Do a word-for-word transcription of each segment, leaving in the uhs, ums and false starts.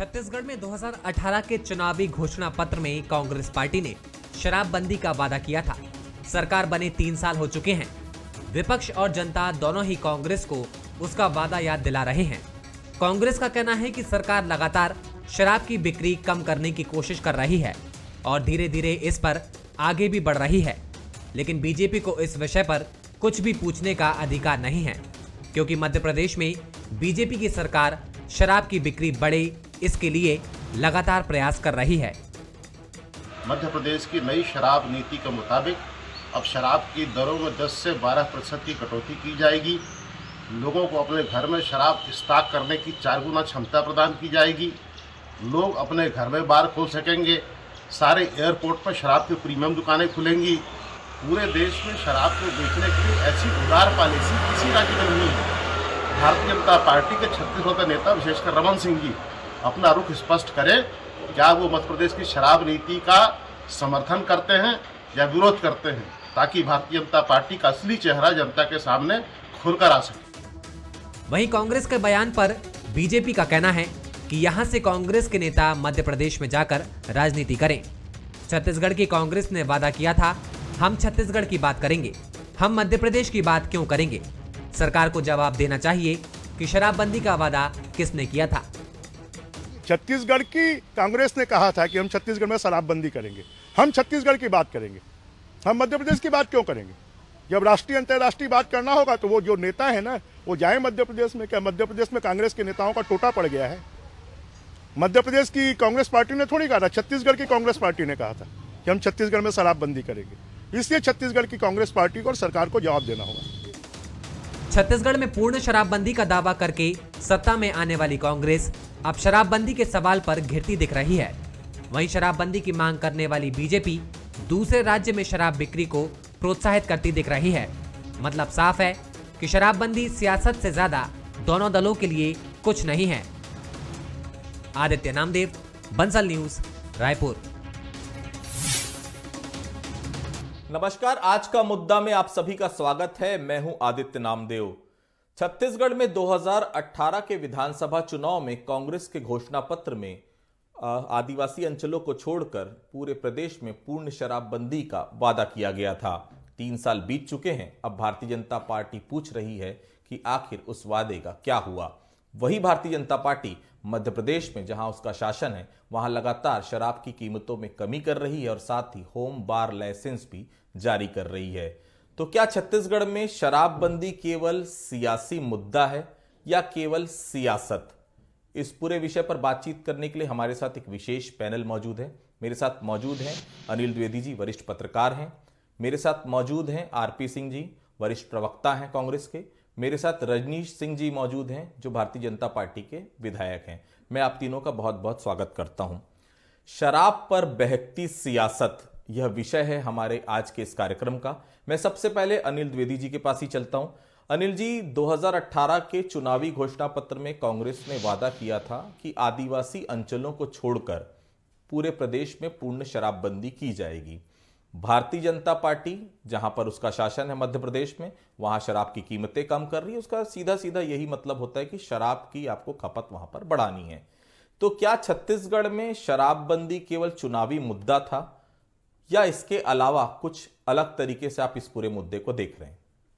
छत्तीसगढ़ में दो हज़ार अठारह के चुनावी घोषणा पत्र में कांग्रेस पार्टी ने शराबबंदी का वादा किया था। सरकार बने तीन साल हो चुके हैं। विपक्ष और जनता दोनों ही कांग्रेस को उसका वादा याद दिला रहे हैं। कांग्रेस का कहना है कि सरकार लगातार शराब की बिक्री कम करने की कोशिश कर रही है और धीरे धीरे इस पर आगे भी बढ़ रही है, लेकिन बीजेपी को इस विषय पर कुछ भी पूछने का अधिकार नहीं है, क्योंकि मध्य प्रदेश में बीजेपी की सरकार शराब की बिक्री बढ़े इसके लिए लगातार प्रयास कर रही है। मध्य प्रदेश की नई शराब नीति के मुताबिक अब शराब की दरों में दस से बारह प्रतिशत की कटौती की जाएगी। लोगों को अपने घर में शराब स्टॉक करने की चार गुना क्षमता प्रदान की जाएगी। लोग अपने घर में बार खोल सकेंगे। सारे एयरपोर्ट पर शराब की प्रीमियम दुकानें खुलेंगी। पूरे देश में शराब को बेचने के लिए ऐसी उदार पॉलिसी किसी राज्य में नहीं है। भारतीय जनता पार्टी के छत्तीसगढ़ के नेता विशेषकर रमन सिंह जी अपना रुख स्पष्ट करें, क्या वो मध्य प्रदेश की शराब नीति का समर्थन करते हैं या विरोध करते हैं, ताकि भारतीय जनता पार्टी का असली चेहरा जनता के सामने खुलकर आ सके। वहीं कांग्रेस के बयान पर बीजेपी का कहना है कि यहां से कांग्रेस के नेता मध्य प्रदेश में जाकर राजनीति करें। छत्तीसगढ़ की कांग्रेस ने वादा किया था, हम छत्तीसगढ़ की बात करेंगे, हम मध्य प्रदेश की बात क्यों करेंगे। सरकार को जवाब देना चाहिए कि शराबबंदी का वादा किसने किया था। छत्तीसगढ़ की कांग्रेस ने कहा था कि हम छत्तीसगढ़ में शराबबंदी करेंगे, हम छत्तीसगढ़ की बात करेंगे, हम मध्य प्रदेश की बात क्यों करेंगे। जब राष्ट्रीय अंतर्राष्ट्रीय बात करना होगा तो वो जो नेता है ना, वो जाए मध्य प्रदेश में। क्या मध्य प्रदेश में कांग्रेस के नेताओं का टोटा पड़ गया है? मध्य प्रदेश की कांग्रेस पार्टी ने थोड़ी कहा था, छत्तीसगढ़ की कांग्रेस पार्टी ने कहा था कि हम छत्तीसगढ़ में शराबबंदी करेंगे। इसलिए छत्तीसगढ़ की कांग्रेस पार्टी को और सरकार को जवाब देना होगा। छत्तीसगढ़ में पूर्ण शराबबंदी का दावा करके सत्ता में आने वाली कांग्रेस अब शराबबंदी के सवाल पर घिरती दिख रही है। वहीं शराबबंदी की मांग करने वाली बीजेपी दूसरे राज्य में शराब बिक्री को प्रोत्साहित करती दिख रही है। मतलब साफ है कि शराबबंदी सियासत से ज्यादा दोनों दलों के लिए कुछ नहीं है। आदित्य नामदेव, बंसल न्यूज, रायपुर। नमस्कार, आज का मुद्दा में आप सभी का स्वागत है। मैं हूं आदित्य नामदेव। छत्तीसगढ़ में दो हज़ार अठारह के विधानसभा चुनाव में कांग्रेस के घोषणा पत्र में आदिवासी अंचलों को छोड़कर पूरे प्रदेश में पूर्ण शराबबंदी का वादा किया गया था। तीन साल बीत चुके हैं। अब भारतीय जनता पार्टी पूछ रही है कि आखिर उस वादे का क्या हुआ। वही भारतीय जनता पार्टी मध्य प्रदेश में, जहां उसका शासन है, वहां लगातार शराब की कीमतों में कमी कर रही है और साथ ही होम बार लाइसेंस भी जारी कर रही है। तो क्या छत्तीसगढ़ में शराबबंदी केवल सियासी मुद्दा है या केवल सियासत? इस पूरे विषय पर बातचीत करने के लिए हमारे साथ एक विशेष पैनल मौजूद है। मेरे साथ मौजूद हैं अनिल द्विवेदी जी, वरिष्ठ पत्रकार हैं। मेरे साथ मौजूद हैं आरपी सिंह जी, वरिष्ठ प्रवक्ता हैं कांग्रेस के। मेरे साथ रजनीश सिंह जी मौजूद हैं, जो भारतीय जनता पार्टी के विधायक हैं। मैं आप तीनों का बहुत बहुत स्वागत करता हूं। शराब पर बहकती सियासत, यह विषय है हमारे आज के इस कार्यक्रम का। मैं सबसे पहले अनिल द्विवेदी जी के पास ही चलता हूं। अनिल जी, दो हज़ार अठारह के चुनावी घोषणा पत्र में कांग्रेस ने वादा किया था कि आदिवासी अंचलों को छोड़कर पूरे प्रदेश में पूर्ण शराबबंदी की जाएगी। भारतीय जनता पार्टी, जहां पर उसका शासन है मध्य प्रदेश में, वहां शराब की कीमतें कम कर रही है। उसका सीधा सीधा यही मतलब होता है कि शराब की आपको खपत वहां पर बढ़ानी है। तो क्या छत्तीसगढ़ में शराबबंदी केवल चुनावी मुद्दा था या इसके अलावा कुछ अलग तरीके से आप इस पूरे मुद्दे को देख रहे हैं?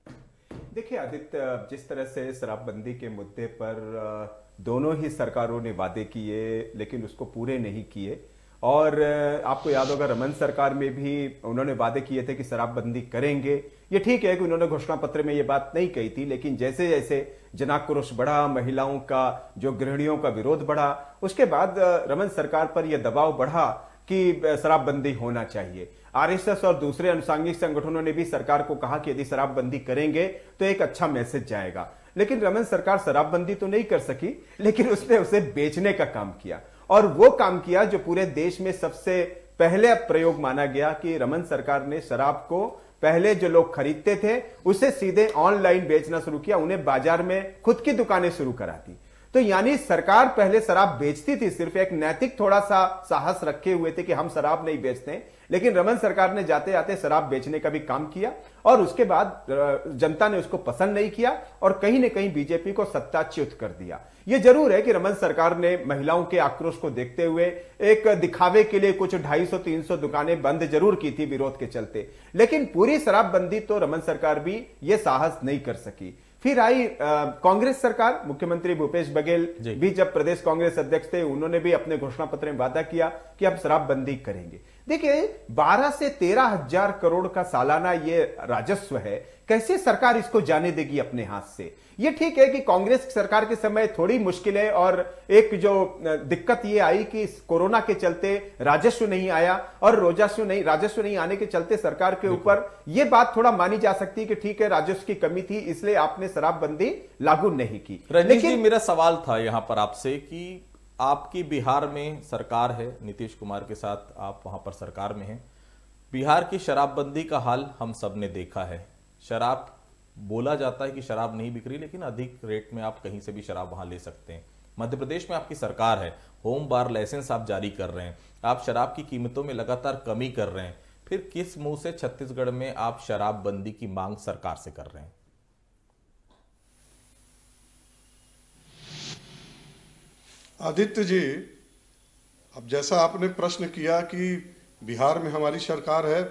देखिए आदित्य, जिस तरह से शराबबंदी के मुद्दे पर दोनों ही सरकारों ने वादे किए लेकिन उसको पूरे नहीं किए, और आपको याद होगा रमन सरकार में भी उन्होंने वादे किए थे कि शराबबंदी करेंगे। ये ठीक है कि उन्होंने घोषणा पत्र में ये बात नहीं कही थी, लेकिन जैसे जैसे जनाक्रोश बढ़ा, महिलाओं का, जो गृहिणियों का विरोध बढ़ा, उसके बाद रमन सरकार पर यह दबाव बढ़ा कि शराबबंदी होना चाहिए। आरएसएस और दूसरे अनुषंगिक संगठनों ने भी सरकार को कहा कि यदि शराबबंदी करेंगे तो एक अच्छा मैसेज जाएगा। लेकिन रमन सरकार शराबबंदी तो नहीं कर सकी, लेकिन उसने उसे बेचने का काम किया, और वो काम किया जो पूरे देश में सबसे पहले प्रयोग माना गया कि रमन सरकार ने शराब को पहले जो लोग खरीदते थे उसे सीधे ऑनलाइन बेचना शुरू किया, उन्हें बाजार में खुद की दुकानें शुरू करा दी। तो यानी सरकार पहले शराब बेचती थी, सिर्फ एक नैतिक थोड़ा सा साहस रखे हुए थे कि हम शराब नहीं बेचते, लेकिन रमन सरकार ने जाते जाते शराब बेचने का भी काम किया और उसके बाद जनता ने उसको पसंद नहीं किया और कहीं ना कहीं बीजेपी को सत्ताच्युत कर दिया। यह जरूर है कि रमन सरकार ने महिलाओं के आक्रोश को देखते हुए एक दिखावे के लिए कुछ ढाई सौ तीन सौ दुकानें बंद जरूर की थी विरोध के चलते, लेकिन पूरी शराबबंदी तो रमन सरकार भी यह साहस नहीं कर सकी। फिर आई कांग्रेस सरकार, मुख्यमंत्री भूपेश बघेल भी जब प्रदेश कांग्रेस अध्यक्ष थे, उन्होंने भी अपने घोषणा पत्र में वादा किया कि अब शराबबंदी करेंगे। देखिए, बारह से तेरह हजार करोड़ का सालाना ये राजस्व है, कैसे सरकार इसको जाने देगी अपने हाथ से? ये ठीक है कि कांग्रेस सरकार के समय थोड़ी मुश्किलें और एक जो दिक्कत ये आई कि कोरोना के चलते राजस्व नहीं आया और राजस्व नहीं राजस्व नहीं आने के चलते सरकार के ऊपर ये बात थोड़ा मानी जा सकती है कि ठीक है राजस्व की कमी थी इसलिए आपने शराबबंदी लागू नहीं की। लेकिन मेरा सवाल था यहां पर आपसे कि आपकी बिहार में सरकार है, नीतीश कुमार के साथ आप वहां पर सरकार में हैं। बिहार की शराबबंदी का हाल हम सब ने देखा है। शराब बोला जाता है कि शराब नहीं बिक रही, लेकिन अधिक रेट में आप कहीं से भी शराब वहां ले सकते हैं। मध्य प्रदेश में आपकी सरकार है, होम बार लाइसेंस आप जारी कर रहे हैं, आप शराब की कीमतों में लगातार कमी कर रहे हैं, फिर किस मुंह से छत्तीसगढ़ में आप शराबबंदी की मांग सरकार से कर रहे हैं? आदित्य जी, अब जैसा आपने प्रश्न किया कि बिहार में हमारी सरकार है,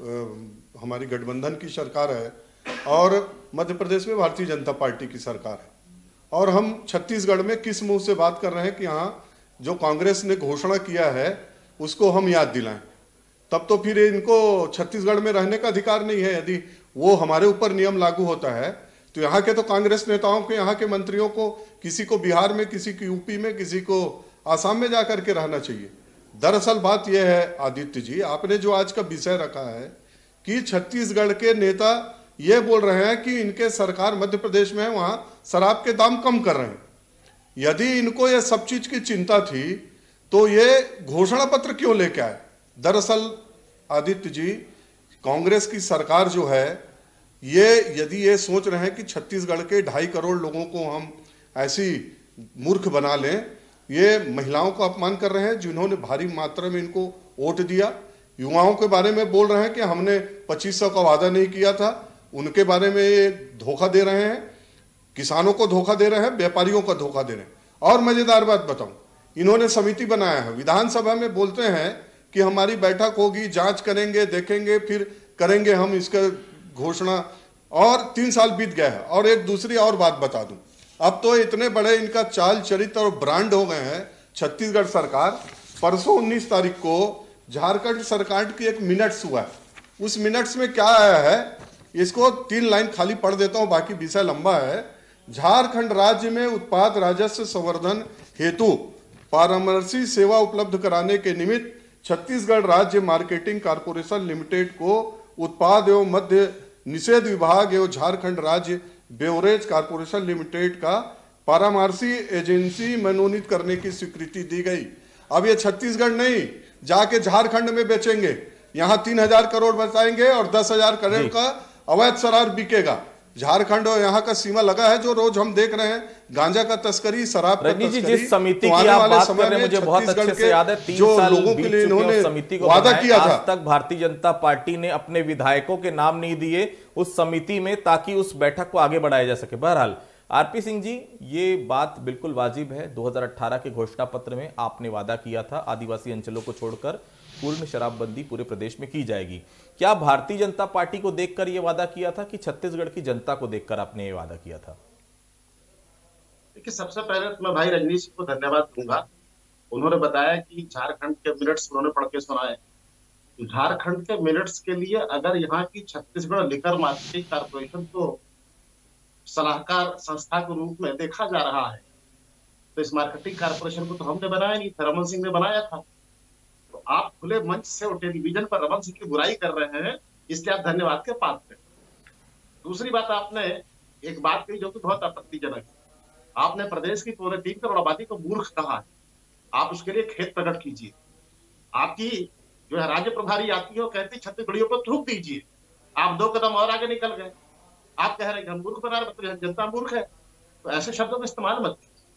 हमारी गठबंधन की सरकार है और मध्य प्रदेश में भारतीय जनता पार्टी की सरकार है, और हम छत्तीसगढ़ में किस मुंह से बात कर रहे हैं कि यहाँ जो कांग्रेस ने घोषणा किया है उसको हम याद दिलाएं, तब तो फिर इनको छत्तीसगढ़ में रहने का अधिकार नहीं है। यदि वो हमारे ऊपर नियम लागू होता है तो यहाँ के तो कांग्रेस नेताओं को, यहाँ के मंत्रियों को, किसी को बिहार में, किसी को यूपी में, किसी को आसाम में जाकर के रहना चाहिए। दरअसल बात यह है आदित्य जी, आपने जो आज का विषय रखा है कि छत्तीसगढ़ के नेता ये बोल रहे हैं कि इनके सरकार मध्य प्रदेश में है, वहां शराब के दाम कम कर रहे हैं। यदि इनको ये सब चीज की चिंता थी तो ये घोषणा पत्र क्यों लेके आए? दरअसल आदित्य जी, कांग्रेस की सरकार जो है ये यदि ये सोच रहे हैं कि छत्तीसगढ़ के ढाई करोड़ लोगों को हम ऐसी मूर्ख बना लें, ये महिलाओं का अपमान कर रहे हैं जिन्होंने भारी मात्रा में इनको वोट दिया। युवाओं के बारे में बोल रहे हैं कि हमने पच्चीस सौ का वादा नहीं किया था, उनके बारे में ये धोखा दे रहे हैं, किसानों को धोखा दे रहे हैं, व्यापारियों को धोखा दे रहे हैं। और मजेदार बात बताऊं, इन्होंने समिति बनाया है, विधानसभा में बोलते हैं कि हमारी बैठक होगी, जांच करेंगे, देखेंगे, फिर करेंगे हम इसका घोषणा, और तीन साल बीत गया है। और एक दूसरी और बात बता दूं, अब तो इतने बड़े इनका चाल चरित्र और ब्रांड हो गए हैं छत्तीसगढ़ सरकार। परसों उन्नीस तारीख को झारखंड सरकार की एक मिनट्स हुआ है, उस मिनट्स में क्या आया है, इसको तीन लाइन खाली पढ़ देता हूं, बाकी विषय लंबा है। झारखंड राज्य में उत्पाद राजस्व संवर्धन हेतु परामर्शी सेवा उपलब्ध कराने के निमित्त छत्तीसगढ़ राज्य मार्केटिंग कॉर्पोरेशन लिमिटेड को उत्पाद एवं मध्य निषेध विभाग एवं झारखंड राज्य बेवरेज कॉर्पोरेशन लिमिटेड का परामर्शी एजेंसी मनोनीत करने की स्वीकृति दी गई। अब ये छत्तीसगढ़ नहीं, जाके झारखंड में बेचेंगे, यहाँ तीन हजार करोड़ बचाएंगे और दस हजार करोड़ का अवैध शराब बिकेगा। झारखंड और यहाँ का सीमा लगा है, जो रोज हम देख रहे हैं, गांजा का तस्करी, शराब का तस्करी। जिस समिति की आप बात कर रहे हैं मुझे बहुत अच्छे से याद है, तीन साल लोगों के लिए इन्होंने समिति को वादा किया था। आज तक भारतीय जनता पार्टी ने अपने विधायकों के नाम नहीं दिए उस समिति में ताकि उस बैठक को आगे बढ़ाया जा सके। बहरहाल आरपी सिंह जी, ये बात बिल्कुल वाजिब है, दो हजार अठारह के घोषणा पत्र में आपने वादा किया था आदिवासी अंचलों को छोड़कर पूर्ण शराबबंदी पूरे प्रदेश में की जाएगी। क्या भारतीय जनता पार्टी को देखकर यह वादा किया था कि छत्तीसगढ़ की जनता को देखकर आपने ये वादा किया था? देखिए, सबसे पहले तो मैं भाई रजनीश को धन्यवाद दूंगा। उन्होंने बताया कि झारखंड के मिनट्स उन्होंने पढ़ के सुनाए। झारखंड के मिनट्स के लिए अगर यहाँ की छत्तीसगढ़ लिकर मार्केटिंग कॉर्पोरेशन को सलाहकार संस्था के रूप में देखा जा रहा है, तो इस मार्केटिंग कॉर्पोरेशन को तो हमने बनाया नहीं था, रमन सिंह ने बनाया था। तो आप खुले मंच से और टेलीविजन पर रमन सिंह की बुराई कर रहे हैं, इसलिए आप धन्यवाद के पात्र हैं। दूसरी बात, आपने एक बात कही जो कि बहुत आपत्तिजनक है। आपने प्रदेश की पौने तीन करोड़ आबादी को मूर्ख कहा है। आप उसके लिए खेद प्रकट कीजिए। आपकी जो है राज्य प्रभारी आती है, कहती छत्तीसगढ़ियों को थूक दीजिए। आप दो कदम और आगे निकल गए। आप कह रहे हैं कि हम मूर्ख बना रहे, मतलब जनता मूर्ख है, तो ऐसे शब्दों का इस्तेमाल मत कीजिए।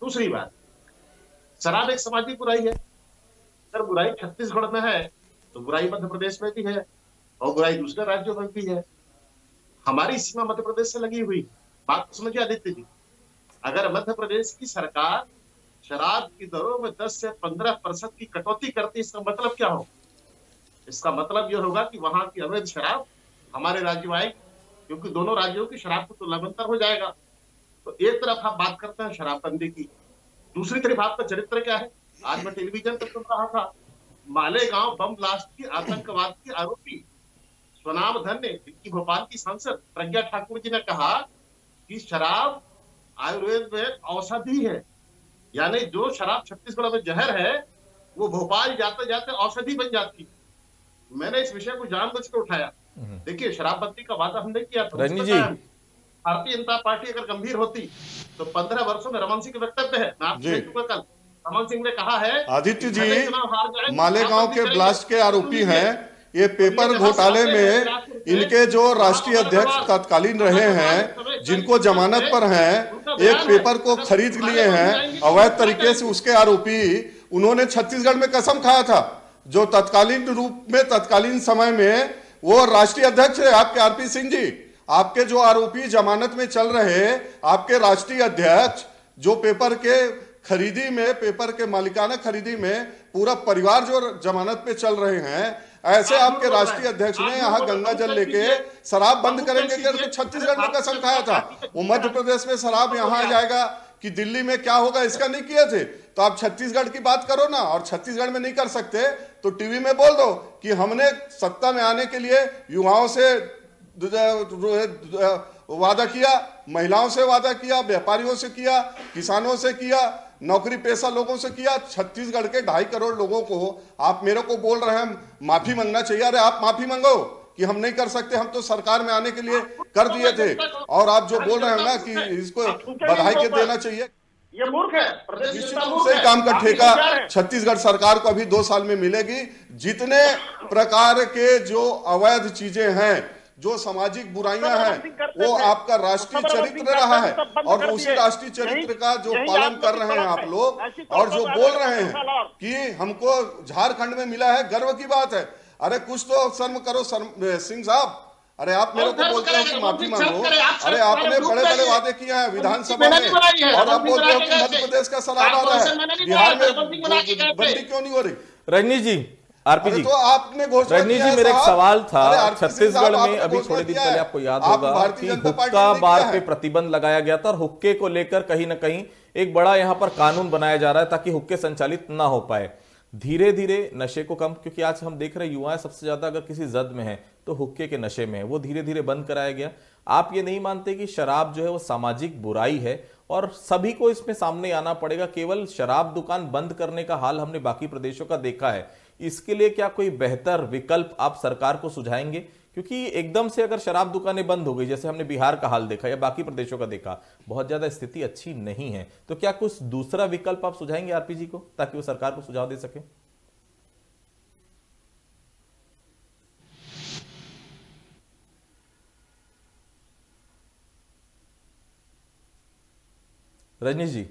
दूसरी बात, शराब एक सामाजिक बुराई है। अगर बुराई छत्तीसगढ़ में है तो बुराई मध्य प्रदेश में भी है और बुराई दूसरे राज्यों में भी है। हमारी सीमा मध्य प्रदेश से लगी हुई, बात समझिए आदित्य जी। अगर मध्य प्रदेश की सरकार शराब की दरों में दस से पंद्रह प्रतिशत की कटौती करती, इसका मतलब क्या हो? इसका मतलब यह होगा कि वहां की अवैध शराब हमारे राज्य में आएगी, क्योंकि दोनों राज्यों की शराब को तुलना में अंतर हो जाएगा। तो एक तरफ आप बात करते हैं शराबबंदी की, दूसरी तरफ आपका चरित्र क्या है? आज मैं टेलीविजन पर सुन रहा था, मालेगांव बम ब्लास्ट की आतंकवाद की आरोपी स्वनाम धन्य की भोपाल की सांसद प्रज्ञा ठाकुर जी ने कहा कि शराब आयुर्वेद में औषधि है, यानी जो शराब छत्तीसगढ़ में जहर है वो भोपाल जाते जाते औषधि बन जाती। मैंने इस विषय को जानबूझ के उठाया। देखिए, शराबबंदी का वादा हमने किया था, भारतीय जनता पार्टी अगर गंभीर होती तो पंद्रह वर्षों में रमन सिंह के वक्तव्य है, मैं आपको कल रमन सिंह ने कहा है, आदित्य जी मालेगांव के ब्लास्ट के आरोपी हैं। ये पेपर घोटाले में इनके जो राष्ट्रीय अध्यक्ष तत्कालीन रहे हैं, जिनको जमानत पर हैं, एक पेपर को खरीद लिए हैं अवैध तरीके से, उसके आरोपी उन्होंने छत्तीसगढ़ में कसम खाया था। जो तत्कालीन रूप में तत्कालीन समय में वो राष्ट्रीय अध्यक्ष है आपके आरपी सिंह जी। आपके जो आरोपी जमानत में चल रहे, आपके राष्ट्रीय अध्यक्ष जो पेपर के खरीदी में, पेपर के मालिकाना खरीदी में पूरा परिवार जो जमानत पे चल रहे हैं, ऐसे आपके राष्ट्रीय अध्यक्ष ने यहाँ गंगा जल लेके शराब बंद करेंगे करके छत्तीसगढ़ में कसम खाया था। वो मध्य प्रदेश में शराब यहाँ आ जाएगा कि दिल्ली में क्या होगा इसका नहीं किए थे। तो आप छत्तीसगढ़ की बात करो ना, और छत्तीसगढ़ में नहीं कर सकते तो टीवी में बोल दो कि हमने सत्ता में आने के लिए युवाओं से वादा किया, महिलाओं से वादा किया, व्यापारियों से किया, किसानों से किया, नौकरी पेशा लोगों से किया। छत्तीसगढ़ के ढाई करोड़ लोगों को आप मेरे को बोल रहे हैं माफी मांगना चाहिए। अरे आप माफी मांगो कि हम नहीं कर सकते, हम तो सरकार में आने के लिए कर दिए थे। और आप जो बोल रहे हैं ना कि इसको बधाई के देना चाहिए, ये मूर्ख है। निश्चित रूप से काम का ठेका छत्तीसगढ़ सरकार को अभी दो साल में मिलेगी। जितने प्रकार के जो अवैध चीजें हैं, जो सामाजिक बुराइयां हैं, वो आपका राष्ट्रीय चरित्र रहा है और उसी राष्ट्रीय चरित्र का जो पालन कर रहे हैं आप लोग। और जो बोल रहे हैं कि हमको झारखंड में मिला है, गर्व की बात है। अरे कुछ तो शर्म करो सिंह साहब। अरे आप मेरे को बोलते हो कि माफी मांगो। अरे आपने बड़े बड़े वादे किए हैं विधानसभा में और आप बोलते हो कि मध्य प्रदेश का शराब आ रहा है, बिहार में बंदी क्यों नहीं हो रही? रजनी जी, आरपी जी, तो आपने घोषणा रजनी जी, मेरा एक सवाल था। छत्तीसगढ़ में अभी थोड़े दिन पहले आपको याद होगा कि हुक्का बार पे प्रतिबंध लगाया गया था और हुक्के को लेकर कहीं ना कहीं एक बड़ा यहाँ पर कानून बनाया जा रहा है ताकि हुक्के संचालित ना हो पाए। धीरे धीरे नशे को कम, क्योंकि आज हम देख रहे हैं युवा सबसे ज्यादा अगर किसी जद में है तो हुक्के के नशे में है, वो धीरे धीरे बंद कराया गया। आप ये नहीं मानते कि शराब जो है वो सामाजिक बुराई है और सभी को इसमें सामने आना पड़ेगा? केवल शराब दुकान बंद करने का हाल हमने बाकी प्रदेशों का देखा है, इसके लिए क्या कोई बेहतर विकल्प आप सरकार को सुझाएंगे? क्योंकि एकदम से अगर शराब दुकानें बंद हो गई, जैसे हमने बिहार का हाल देखा या बाकी प्रदेशों का देखा, बहुत ज्यादा स्थिति अच्छी नहीं है, तो क्या कुछ दूसरा विकल्प आप सुझाएंगे आरपी जी को ताकि वो सरकार को सुझाव दे सके? रजनीश जी,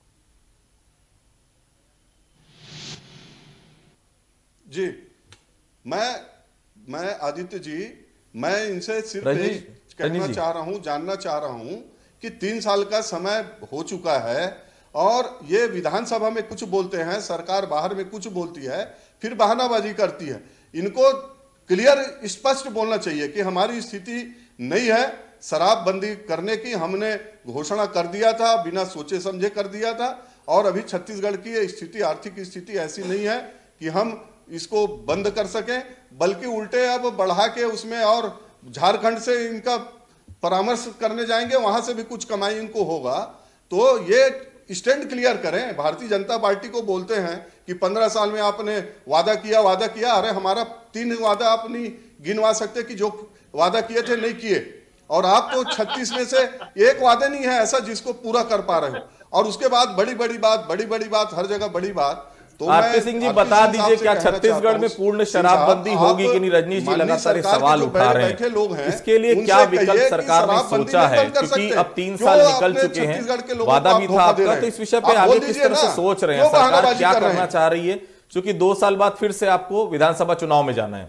जी मैं मैं आदित्य जी, मैं इनसे सिर्फ कहना चाह रहा हूं, जानना चाह रहा हूं कि तीन साल का समय हो चुका है और ये विधानसभा में कुछ बोलते हैं, सरकार बाहर में कुछ बोलती है, फिर बहानाबाजी करती है। इनको क्लियर स्पष्ट बोलना चाहिए कि हमारी स्थिति नहीं है शराबबंदी करने की, हमने घोषणा कर दिया था, बिना सोचे समझे कर दिया था और अभी छत्तीसगढ़ की स्थिति, आर्थिक स्थिति ऐसी नहीं है कि हम इसको बंद कर सकें, बल्कि उल्टे अब बढ़ा के उसमें और झारखंड से इनका परामर्श करने जाएंगे, वहां से भी कुछ कमाई इनको होगा। तो ये स्टैंड क्लियर करें। भारतीय जनता पार्टी को बोलते हैं कि पंद्रह साल में आपने वादा किया वादा किया। अरे हमारा तीन वादा आप नहीं गिनवा सकते कि जो वादा किए थे नहीं किए, और आप तो छत्तीस में से एक वादे नहीं है ऐसा जिसको पूरा कर पा रहे हो। और उसके बाद बड़ी बड़ी बात, बड़ी बड़ी बात, हर जगह बड़ी बात। तो आरपी सिंह जी बता दीजिए, क्या छत्तीसगढ़ में पूर्ण शराबबंदी होगी कि नहीं? रजनीश जी लगातार सवाल उठा रहे हैं, इसके लिए क्या विकल्प सरकार ने सोचा है? क्योंकि अब तीन साल निकल चुके हैं, वादा भी था आपका, तो इस विषय पे आगे किस तरह से सोच रहे हैं? सरकार क्या करना चाह रही है, क्योंकि दो साल बाद फिर से आपको विधानसभा चुनाव में जाना है?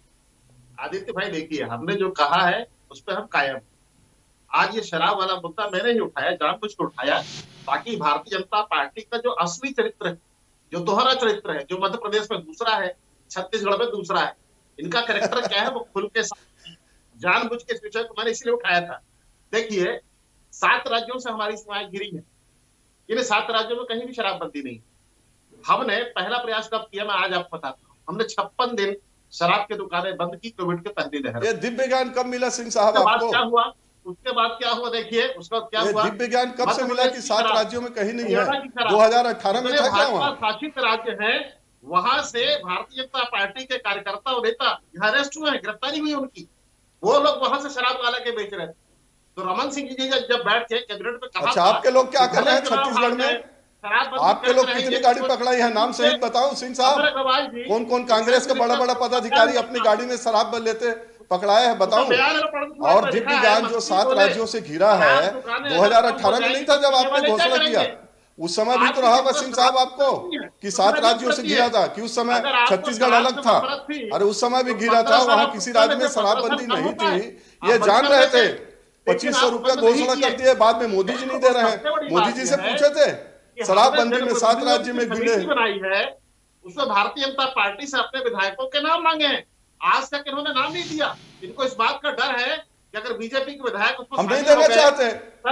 आदित्य भाई देखिए, हमने जो कहा है उस पर हम कायम। आज ये शराब वाला मुद्दा मैंने ही उठाया, जानबूझ के उठाया, ताकि भारतीय जनता पार्टी का जो असली चरित्र है, जो दोहरा चरित्र है, जो मध्य प्रदेश में दूसरा है, छत्तीसगढ़ में दूसरा है, इनका कैरेक्टर क्या है वो खुल के जानबूझ के इस विषय को मैंने इसलिए उठाया था। देखिए, सात राज्यों से हमारी सीमाएं घिरी है, इन सात राज्यों में कहीं भी शराबबंदी नहीं। हमने पहला प्रयास कब किया, मैं आज आपको बताता हूँ। हमने छप्पन दिन शराब की दुकानें बंद की कोविड के पहली लहर। ये दिव्य ज्ञान कब मिला सिंह साहब आपको? क्या हुआ उसके बाद, क्या हुआ देखिए, उसका क्या हुआ? दिव्य ज्ञान कब से मिला कि सात राज्यों में कहीं नहीं है? दो हज़ार अठारह में था क्या वहाँ? शासित राज्य है, वहां से भारतीय जनता पार्टी के कार्यकर्ता और नेता अरेस्ट हुए हैं, गिरफ्तारी हुई उनकी। वो लोग वहां से शराब वाला के बेच रहे थे। तो रमन सिंह जी जब बैठ के कैबिनेट में कहा, अच्छा आपके लोग क्या कर रहे हैं छत्तीसगढ़ में? आपके लोग कितनी गाड़ी पकड़ाई है, नाम सहित बताओ सिंह साहब। कौन कौन कांग्रेस के बड़ा बड़ा पदाधिकारी अपनी गाड़ी में शराब लेते पकड़ाए हैं बताऊं? और दिव्य ज्ञान जो सात राज्यों से घिरा है, दो हज़ार अठारह में नहीं था जब आपने घोषणा किया? उस समय भी तो रहा होगा सिंह साहब आपको कि सात राज्यों से घिरा था, कि उस समय छत्तीसगढ़ अलग था? अरे उस समय भी घिरा था, वहां किसी राज्य में शराबबंदी नहीं थी, ये जान रहे थे। पच्चीस सौ रुपया घोषणा कर दिए, बाद में मोदी जी नहीं दे रहे हैं। मोदी जी से पूछे थे शराबबंदी में सात राज्य में गिरे बनाई है, उसमें भारतीय जनता पार्टी से अपने विधायकों के नाम मांगे हैं। आज तक इन्होंने नाम नहीं दिया। इनको इस बात का डर है कि अगर बीजेपी के विधायक उसको हम नहीं देना चाहते।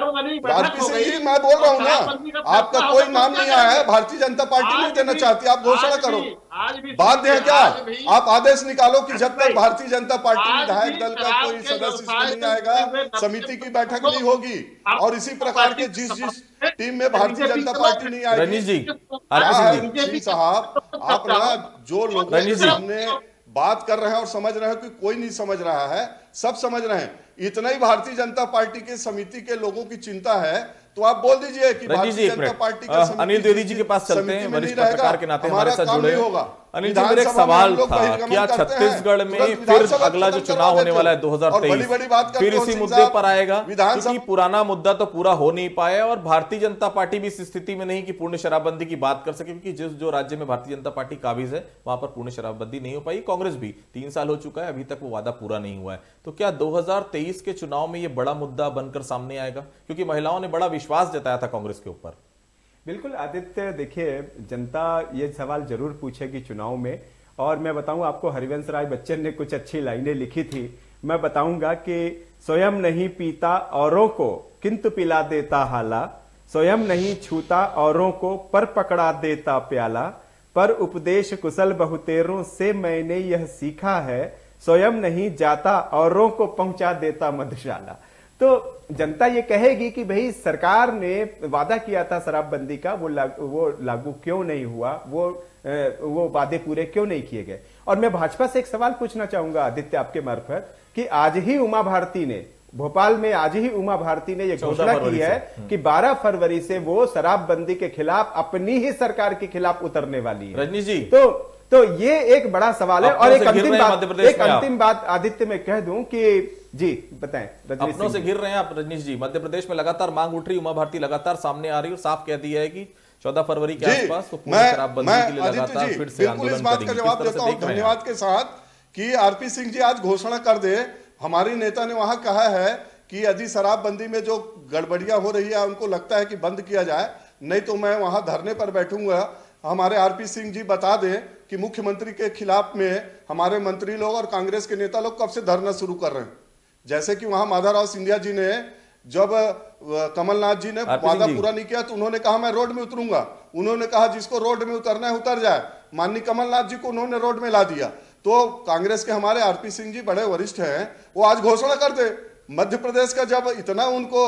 आरपी सिंह जी मैं बोल रहा हूँ ना, आपका कोई नाम नहीं आया है, भारतीय जनता पार्टी नहीं देना चाहती, आप घोषणा करो। बाध्य है क्या? आप आदेश निकालो कि जब तक भारतीय जनता पार्टी विधायक दल का कोई सदस्य इसमें नहीं आएगा, समिति की बैठक नहीं होगी। और इसी प्रकार के जिस जिस टीम में भारतीय जनता पार्टी नहीं आएगी, रजनीश जी, सिंह साहब आप ना जो लोग सामने बात कर रहे हैं और समझ रहे हैं कि कोई नहीं समझ रहा है, सब समझ रहे हैं। इतना ही भारतीय जनता पार्टी के समिति के लोगों की चिंता है तो आप बोल दीजिए कि भारतीय जनता पार्टी का अनिल द्विवेदी जी के पास चलते हैं, वरिष्ठ पत्रकार के नाते हमारे साथ जुड़े होगा। अनिल जी, मेरा एक सवाल था, क्या छत्तीसगढ़ में फिर अगला जो चुनाव होने वाला है दो हज़ार तेईस फिर इसी मुद्दे पर आएगा? क्योंकि पुराना मुद्दा तो पूरा हो नहीं पाया और भारतीय जनता पार्टी भी इस स्थिति में नहीं कि पूर्ण शराबबंदी की बात कर सके, क्योंकि जिस जो राज्य में भारतीय जनता पार्टी काबिज है वहां पर पूर्ण शराबबंदी नहीं हो पाई। कांग्रेस भी तीन साल हो चुका है, अभी तक वो वादा पूरा नहीं हुआ है। तो क्या दो हज़ार तेईस के चुनाव में ये बड़ा मुद्दा बनकर सामने आएगा? क्योंकि महिलाओं ने बड़ा विश्वास जताया था कांग्रेस के ऊपर। बिल्कुल आदित्य, देखिए जनता ये सवाल जरूर पूछेगी चुनाव में, और मैं बताऊं आपको, हरिवंश राय बच्चन ने कुछ अच्छी लाइनें लिखी थी। मैं बताऊंगा कि स्वयं नहीं पीता औरों को किंतु पिला देता हाला, स्वयं नहीं छूता औरों को पर पकड़ा देता प्याला, पर उपदेश कुशल बहुतेरों से मैंने यह सीखा है, स्वयं नहीं जाता औरों को पहुंचा देता मधुशाला। तो जनता ये कहेगी कि भाई सरकार ने वादा किया था शराबबंदी का, वो लागू वो लागू क्यों नहीं हुआ, वो वो वादे पूरे क्यों नहीं किए गए। और मैं भाजपा से एक सवाल पूछना चाहूंगा आदित्य आपके मार्फत, कि आज ही उमा भारती ने भोपाल में आज ही उमा भारती ने यह घोषणा की है कि बारह फरवरी से वो शराबबंदी के खिलाफ अपनी ही सरकार के खिलाफ उतरने वाली है। रजनीश जी, तो तो ये एक बड़ा सवाल है। और एक अंतिम बात एक अंतिम बात आदित्य मैं कह दूं कि जी बताएं, अपनों से घिर रहे हैं आप रजनीश जी। मध्य प्रदेश में लगातार मांग उठ रही, उमा भारती लगातार सामने आ रही और साफ कह दिया है कि चौदह फरवरी के आसपास तो पूरी शराबबंदी के लिए लगातार फिर से आंदोलन इस बात का जवाब देता हूं धन्यवाद के साथ कि आरपी सिंह जी आज घोषणा कर दे। हमारी नेता ने वहां कहा है कि यदि शराबबंदी में जो गड़बड़ियां हो रही है उनको लगता है कि बंद किया जाए, नहीं तो मैं वहां धरने पर बैठूंगा। हमारे आरपी सिंह जी बता दें कि मुख्यमंत्री के खिलाफ में हमारे मंत्री लोग और कांग्रेस के नेता लोग कब से धरना शुरू कर रहे हैं। जैसे कि वहां माधवराव सिंधिया जी ने, जब कमलनाथ जी ने वादा पूरा नहीं किया तो उन्होंने कहा मैं रोड में उतरूंगा। उन्होंने कहा जिसको रोड में उतरना है उतर जाए। माननीय कमलनाथ जी को उन्होंने रोड में ला दिया। तो कांग्रेस के हमारे आरपी सिंह जी बड़े वरिष्ठ हैं, वो आज घोषणा कर दे। मध्य प्रदेश का जब इतना उनको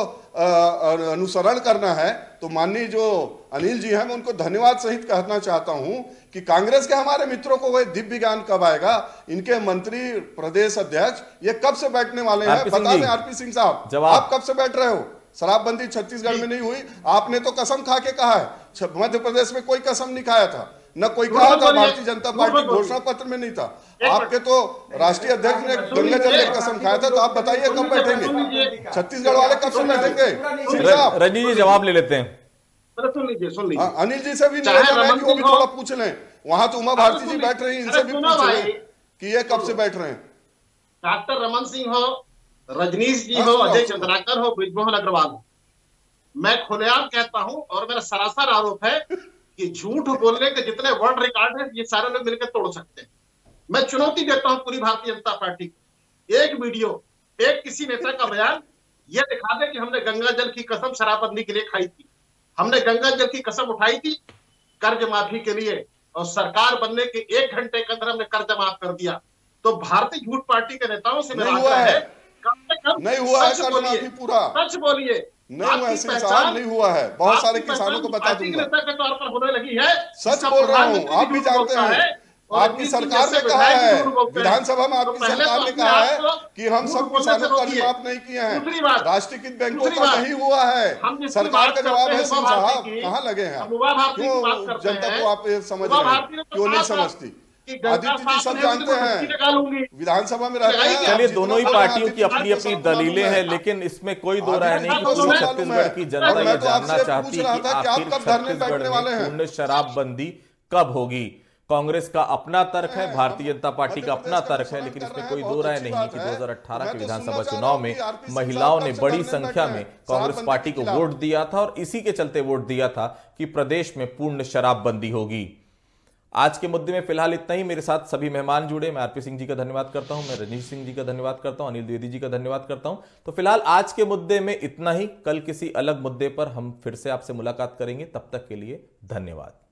अनुसरण करना है तो माननीय जो अनिल जी हैं मैं उनको धन्यवाद सहित कहना चाहता हूं कि कांग्रेस के हमारे मित्रों को वह दिव्य ज्ञान कब आएगा, इनके मंत्री प्रदेश अध्यक्ष ये कब से बैठने वाले हैं बता दें। आरपी सिंह साहब आप कब से बैठ रहे हो? शराबबंदी छत्तीसगढ़ में नहीं हुई, आपने तो कसम खा के कहा है। मध्य प्रदेश में कोई कसम नहीं खाया था। न कोई कहा था भारतीय जनता पार्टी घोषणा पत्र में नहीं था। आपके तो राष्ट्रीय अध्यक्ष ने गंगा जल की कसम खाया था, तो आप बताइए कब बैठेंगे? छत्तीसगढ़ वाले कब से बैठेंगे? रजनी जी जवाब ले लेते हैं। सुन लीजिए सुन लीजिए अनिल जी से भी नहीं, वो भी थोड़ा पूछ लें। वहां तो उमा भारती जी बैठ रही हैं, इनसे भी पूछ लें कि ये कब से बैठ रहे हैं। डॉक्टर रमन सिंह हो, रजनीश जी हो, अजय चंद्राकर हो, बृजमोहन अग्रवाल हो, मैं खुलेआम कहता हूं और मेरा सरासर आरोप है कि झूठ बोलने के जितने वर्ल्ड रिकॉर्ड है ये सारे लोग मिलकर तोड़ सकते हैं। मैं चुनौती देता हूं पूरी भारतीय जनता पार्टी को, एक वीडियो, एक किसी नेता का बयान ये दिखा दे कि हमने गंगा जल की कसम शराबबंदी के लिए खाई थी, हमने गंगा जल की कसम उठाई थी कर्ज माफी के लिए, और सरकार बनने के एक घंटे के अंदर हमने कर्ज माफ कर दिया। तो भारतीय झूठ पार्टी के नेताओं से मेरा आग्रह है, कम से कम नहीं हुआ है कर्ज माफी पूरा, सच बोलिए। नहीं हुआ है साहब, नहीं हुआ है। बहुत सारे किसानों को बता दूंगा, नेता के तौर पर होने लगी है, सच बोल रहा हूँ, आप भी जानते हैं। आपकी सरकार ने कहा है, विधानसभा में आपकी सरकार ने कहा है कि हम सब किसानों को कर्ज माफ नहीं किए हैं, राष्ट्रीयकृत बैंकों का नहीं हुआ है। सरकार का जवाब है सिंह साहब, कहाँ लगे हैं? क्यों जनता को आप समझ रहे हैं, क्यों नहीं समझती? आदित्य जी सब जानते हैं, विधानसभा में रहते हैं। चलिए, दोनों ही पार्टियों की अपनी अपनी दलीलें हैं, लेकिन इसमें कोई दो राय नहीं कि पूरी छत्तीसगढ़ की जनता ये जानना चाहती है कि आखिर छत्तीसगढ़ में पूर्ण शराबबंदी कब होगी। कांग्रेस का अपना तर्क है, भारतीय जनता पार्टी का अपना तर्क है, लेकिन इसमें कोई दो राय नहीं कि दो हज़ार अठारह के विधानसभा चुनाव में महिलाओं ने बड़ी संख्या में कांग्रेस पार्टी को वोट दिया था और इसी के चलते वोट दिया था कि प्रदेश में पूर्ण शराबबंदी होगी। आज के मुद्दे में फिलहाल इतना ही। मेरे साथ सभी मेहमान जुड़े, मैं आरपी सिंह जी का धन्यवाद करता हूं, मैं रजनीश सिंह जी का धन्यवाद करता हूं, अनिल द्विवेदी जी का धन्यवाद करता हूं। तो फिलहाल आज के मुद्दे में इतना ही। कल किसी अलग मुद्दे पर हम फिर से आपसे मुलाकात करेंगे, तब तक के लिए धन्यवाद।